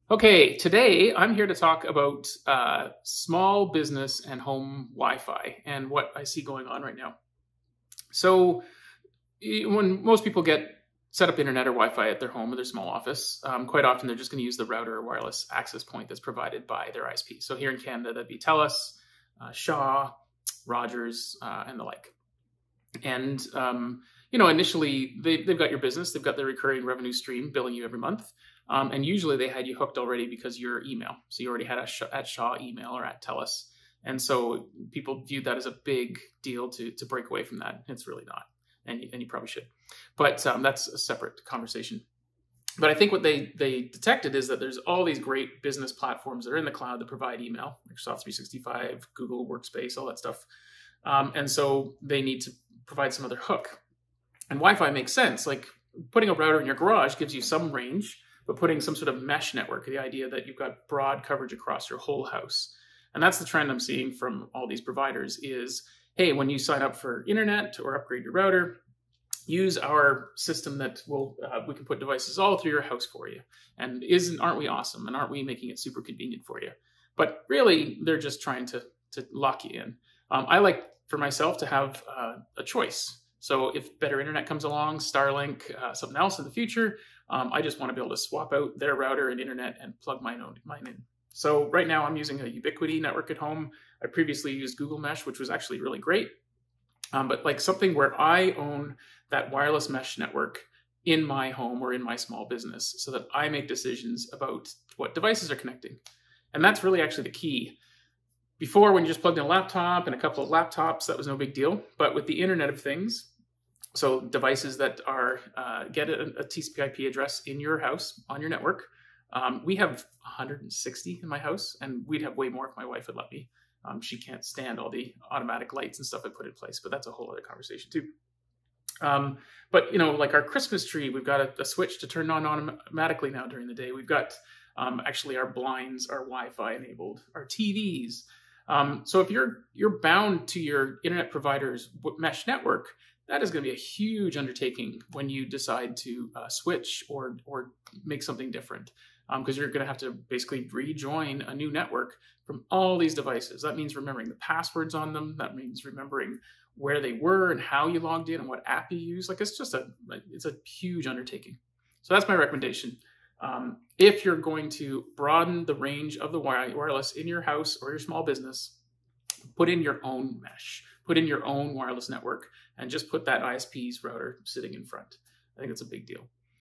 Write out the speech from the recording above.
Okay, today I'm here to talk about small business and home Wi-Fi and what I see going on right now. So, when most people get set up internet or Wi-Fi at their home or their small office, quite often they're just going to use the router or wireless access point that's provided by their ISP. So here in Canada, that'd be TELUS, Shaw, Rogers, and the like. And initially they've got your business, they've got their recurring revenue stream billing you every month, and usually they had you hooked already because your email. So you already had at Shaw email or at TELUS, and so people viewed that as a big deal to break away from that. It's really not, and you probably should, but that's a separate conversation. But I think what they detected is that there's all these great business platforms that are in the cloud that provide email, Microsoft 365, Google Workspace, all that stuff, and so they need to provide some other hook. And Wi-Fi makes sense. Like putting a router in your garage gives you some range, but putting some sort of mesh network, the idea that you've got broad coverage across your whole house. And that's the trend I'm seeing from all these providers is, hey, when you sign up for internet or upgrade your router, use our system that we can put devices all through your house for you. And aren't we awesome? And aren't we making it super convenient for you? But really, they're just trying to lock you in. I like for myself to have a choice. So if better internet comes along, Starlink, something else in the future, I just want to be able to swap out their router and internet and plug mine in. So right now I'm using a Ubiquiti network at home. I previously used Google Mesh, which was actually really great. But like something where I own that wireless mesh network in my home or in my small business so that I make decisions about what devices are connecting. And that's really actually the key. Before, when you just plugged in a laptop and a couple of laptops, that was no big deal. But with the Internet of Things, so devices that are get a TCP/IP address in your house on your network, we have 160 in my house, and we'd have way more if my wife would let me. She can't stand all the automatic lights and stuff I put in place, but that's a whole other conversation too. But like our Christmas tree, we've got a switch to turn on automatically now during the day. We've got actually our blinds are Wi-Fi enabled, our TVs. So if you're bound to your internet provider's mesh network, that is going to be a huge undertaking when you decide to switch or make something different, because you're going to have to basically rejoin a new network from all these devices. That means remembering the passwords on them. That means remembering where they were and how you logged in and what app you use. Like it's a huge undertaking. So that's my recommendation. If you're going to broaden the range of the wireless in your house or your small business, put in your own mesh, put in your own wireless network, and just put that ISP's router sitting in front. I think it's a big deal.